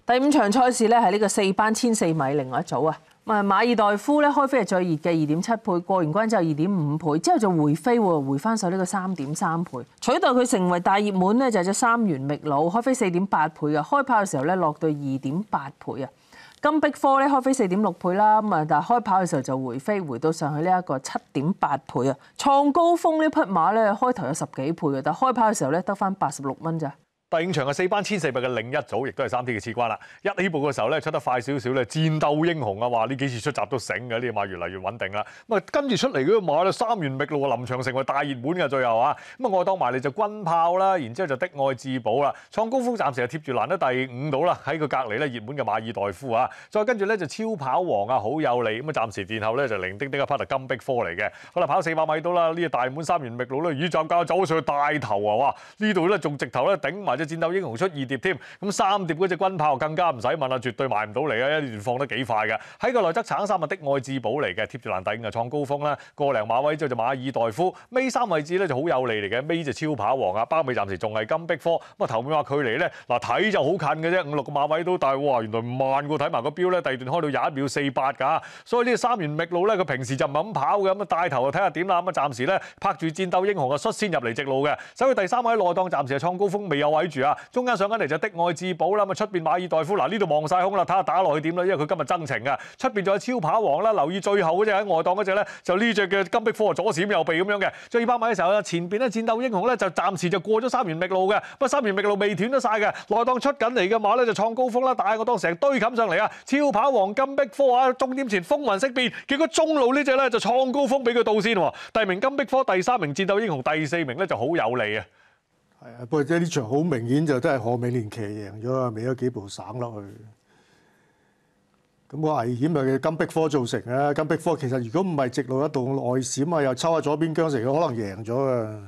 第五場賽事咧係呢個4班1400米另外一組啊。馬爾代夫咧開飛係最熱嘅2.7倍，過完關之後2.5倍，之後就回飛喎，回翻手呢個3.3倍，取代佢成為大熱門咧就係隻三元秘魯開飛4.8倍啊，開跑嘅時候咧落到2.8倍啊。金碧科咧開飛4.6倍啦，咁啊但係開跑嘅時候就回飛，回到上去呢一個7.8倍啊，創高峰呢匹馬咧開頭有10幾倍嘅，但係開跑嘅時候咧得翻86蚊咋。 第五場嘅4班1400嘅另一組，亦都係3天嘅次關啦。一起步嘅時候咧，出得快少少咧，戰鬥英雄啊！話呢幾次出閘都醒嘅，呢隻馬越嚟越穩定啦。咁啊，跟住出嚟嗰個馬咧，三元秘魯啊，臨場成為大熱門嘅最後啊。咁啊，外檔埋嚟就軍炮啦，然之後就的愛至寶啦。創高峰暫時係貼住欄得第5度啦，喺佢隔離咧熱門嘅馬爾代夫啊。再跟住咧就超跑王啊，好有利。咁啊，暫時殿後咧就零丁丁一匹係金碧科嚟嘅。好啦，跑400米到啦，呢隻大滿三元秘魯咧，咦站架走上去帶頭啊！哇，呢度咧仲直頭咧頂埋戰鬥英雄出2碟添，咁3碟嗰隻軍炮更加唔使問啦，絕對賣唔到嚟啊！一段放得幾快嘅，喺個內側橙衫啊的愛至寶嚟嘅，貼住欄第5啊創高峰啦，個零馬位之後就馬爾代夫，尾3位置咧就好有利嚟嘅，尾就超跑王啊，包尾暫時仲係金碧科，咁啊頭面話距離咧嗱睇就好近嘅啫，5、6個馬位都，但係哇原來唔慢過睇埋個標咧，第二段開到21秒48㗎，所以呢個三元秘魯咧佢平時就唔係咁跑嘅，咁啊帶頭就睇下點啦，咁啊暫時咧拍住戰鬥英雄啊率先入嚟直路嘅，所以第3位內檔暫時係創高峰未有位住啊。中間上緊嚟就的愛至寶啦，咁啊出邊馬爾代夫嗱呢度望晒空啦，睇下打落去點啦，因為佢今日爭情啊。出邊仲有超跑王啦，留意最後嗰隻喺外檔嗰隻咧，就呢隻嘅金碧科左閃右避咁樣嘅。最200米嘅時候咧，前邊咧戰鬥英雄咧就暫時就過咗三元秘魯嘅，不過三元秘魯未斷得晒嘅，內檔出緊嚟嘅馬咧就創高峰啦，但係我當成堆冚上嚟啊！超跑王金碧科啊，終點前風雲色變，結果中路呢隻咧就創高峰俾佢到先喎。第1名金碧科，第3名戰鬥英雄，第4名咧就好有利啊！ 係啊，不過即係呢場好明顯就都係賀美連騎贏咗啊，未有幾步省落去。咁個危險係金碧科造成啊！金碧科其實如果唔係直路一度外閃啊，又抽下左邊韁繩，佢可能贏咗啊！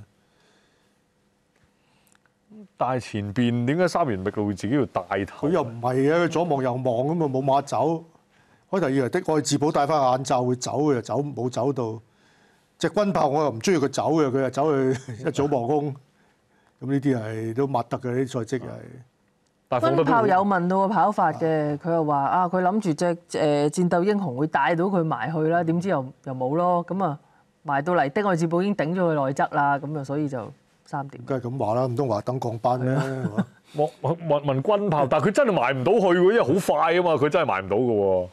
但係前邊點解三元秘魯自己要帶頭？ 佢又唔係嘅，佢左望右望咁啊，冇馬走。開頭以為的愛至寶戴翻眼罩會走嘅，走冇走到。隻軍炮我又唔中意佢走嘅，佢又走去一早望空。咁呢啲係都抹得嘅，啲賽績係。 軍炮有問到個跑法嘅，佢又話啊，佢諗住隻戰鬥英雄會帶到佢埋去啦，點知又冇咯，咁啊埋到嚟的愛至寶已經頂咗佢內側啦，咁啊所以就3點。 梗係咁話啦，唔通話等降班咩？ 問軍炮，但係佢真係埋唔到去喎，因為好快啊嘛，佢真係埋唔到嘅喎。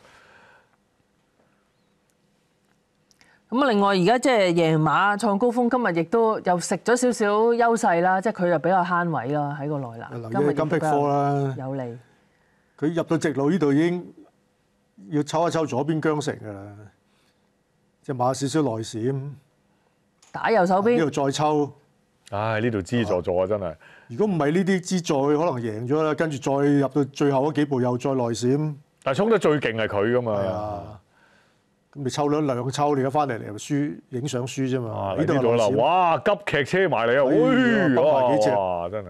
咁啊，另外而家即係贏馬創高峰，今日亦都又食咗少少優勢啦，即係佢又比較慳位啦喺個內欄。 今日金碧科啦， 有利。 佢入到直路呢度已經要抽一抽左邊韁繩㗎啦，隻馬少少內閃， 打右手邊。 呢度再抽。 唉，呢度資助咗啊，真係。 如果唔係呢啲資助，佢可能贏咗啦。跟住再入到最後嗰幾步又再內閃。 但係衝得最勁係佢㗎嘛。 係啊。咁你抽咗2抽，你而家翻嚟又輸，影相輸啫嘛。 呢度啦，哇！急劇車埋嚟啊！哇！真係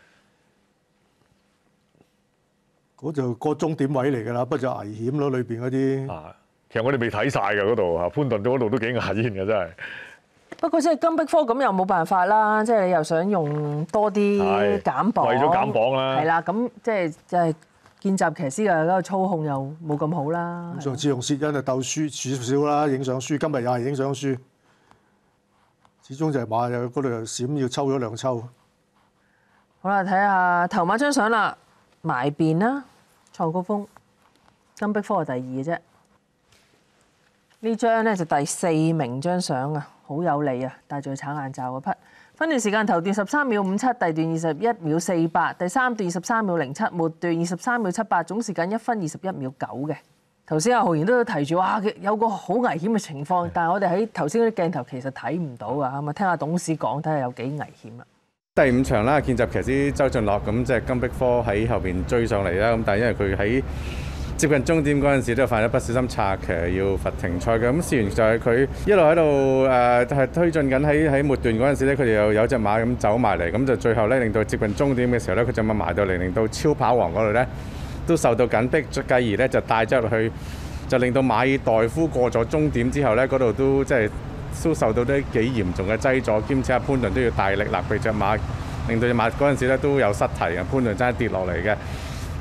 嗰就個終點位嚟㗎啦，不過就危險咯，裏邊嗰啲。 其實我哋未睇晒㗎嗰度嚇，潘頓嗰度都幾牙煙嘅真係。 不過即係金碧科咁又冇辦法啦，即係你又想用多啲減磅， 為咗減磅啦。 係啦，咁即係。見習騎師嘅嗰個操控又冇咁好啦。 上次用薛恩就鬥輸少少啦，影相輸。今日又係影相輸，始終就係馬又嗰度又閃，要抽咗2抽。 好啦，睇下頭馬張相啦，埋邊啦，創高峰，金碧科係第2嘅啫。呢張咧就第4名張相啊，好有利啊，戴住橙眼罩嗰匹。分段時間頭段13秒57，第段21秒48，第3段23秒07，末段23秒78，總時間1分21秒9嘅。頭先阿浩然都提住哇，有個好危險嘅情況，但係我哋喺頭先嗰啲鏡頭其實睇唔到啊，咁啊聽下董事講，睇下有幾危險啦。 第5場啦，見習騎師周俊樂咁即係金碧科喺後邊追上嚟啦，咁但係因為佢喺接近終點嗰陣時都犯咗不小心策騎要罰停賽嘅，咁事緣就係佢一路喺度係推進緊喺末段嗰陣時咧，佢哋又有隻馬咁走埋嚟，咁就最後咧令到接近終點嘅時候咧，佢隻馬埋到嚟，令到超跑王嗰度咧都受到緊迫，繼而咧就帶咗入去，就令到馬爾代夫過咗終點之後咧，嗰度都即係都受到啲幾嚴重嘅擠阻，兼且阿潘頓都要大力勒佢隻馬，令到隻馬嗰陣時咧都有失蹄嘅，潘頓真係跌落嚟嘅。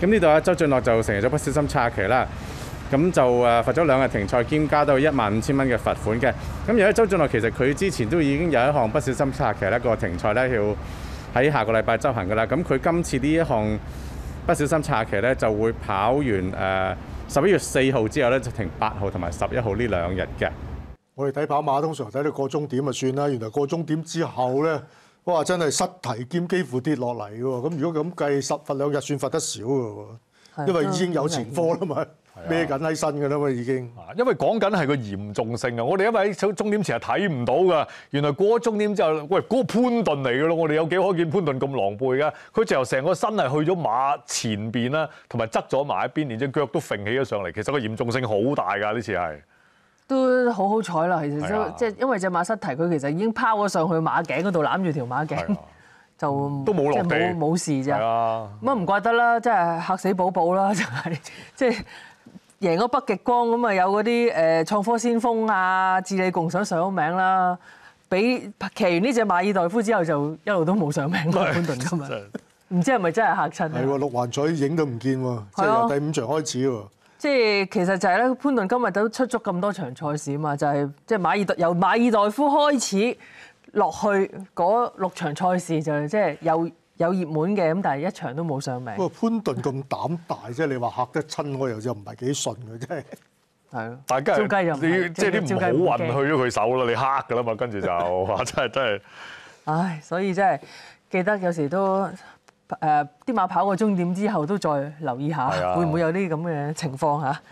咁呢度啊，周俊樂就成日咗不小心岔騎啦。咁就罰咗2日停賽，兼加到15,000蚊嘅罰款嘅。咁而家周俊樂其實佢之前都已經有一項不小心岔騎一個停賽咧，要喺下個禮拜執行㗎啦。咁佢今次呢一項不小心岔騎咧，就會跑完11月4號之後咧，就停8號同埋11號呢2日嘅。 我哋睇跑馬通常睇到過終點就算啦，原來過終點之後咧，哇！真係失蹄兼幾乎跌落嚟嘅喎。咁如果咁計，罰2日算罰得少嘅喎，因為已經有前科啦嘛。孭緊喺身㗎啦嘛，已經。 因為講緊係個嚴重性啊！我哋因為喺終點前係睇唔到㗎，原來過咗終點之後，喂，嗰個潘頓嚟㗎咯！我哋有幾可見潘頓咁狼狽㗎？佢就由成個身係去咗馬前邊啦，同埋側咗埋一邊，連隻腳都揈起咗上嚟。其實個嚴重性好大㗎，呢次係。 都好彩啦，其實即係因為隻馬失蹄，佢其實已經拋咗上去馬頸嗰度攬住條馬頸，就都冇落地， 冇事啫。咁啊唔怪得啦，真係嚇死寶寶啦，就係即係。贏咗北極光咁啊，有嗰啲創科先鋒啊、智利共享上咗名啦。俾騎完呢隻馬爾代夫之後，就一路都冇上名啦。潘頓今日唔知係咪真係嚇親？ 係喎，六環彩影都唔見喎，即係由第5場開始喎。 即係其實就係咧，潘頓今日都出足咁多場賽事啊嘛，就係即係由馬爾代夫開始落去嗰6場賽事就即係有熱門嘅，咁但係一場都冇上名。 不過潘頓咁膽大，即係你話嚇得親我又唔係幾順嘅，真係。 係咯， 大家即係啲唔好運去咗佢手啦，你黑㗎啦嘛，跟住就哇真係。唉， 所以真係記得有時都啲馬跑過終點之後都再留意下，會唔會有啲咁嘅情況嚇？